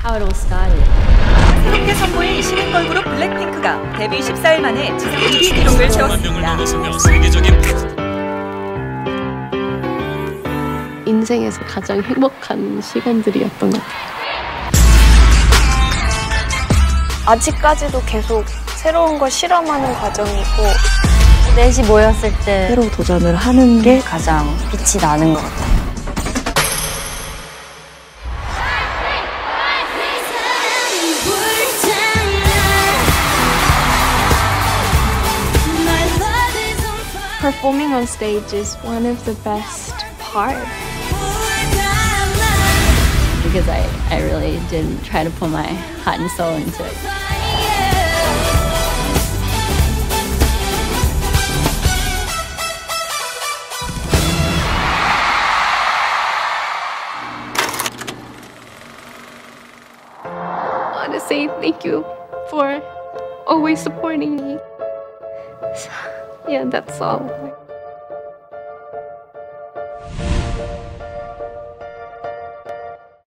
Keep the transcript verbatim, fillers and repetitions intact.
how it all started. 새롭게 선보인 신인 걸그룹 블랙핑크가 데뷔 십사 일 만에 지상 일 위 기록을 세웠습니다. 인생에서 가장 행복한 시간들이었던 것 같아요. 아직까지도 계속 새로운 걸 실험하는 과정이고 넷이 모였을 때 새로 도전을 하는 게 가장 빛이 나는 것 같아요. Performing on stage is one of the best parts. because I, I really did try to put my heart and soul into it. I want to say thank you for always supporting me. Yeah, that's all.